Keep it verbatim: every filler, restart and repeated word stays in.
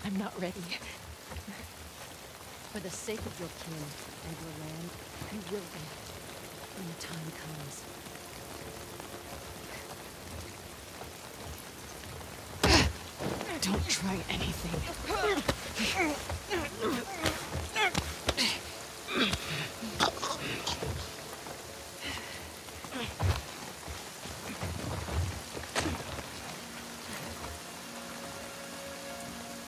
I'm not ready. For the sake of your kin and your land, you will be when the time comes. Don't try anything.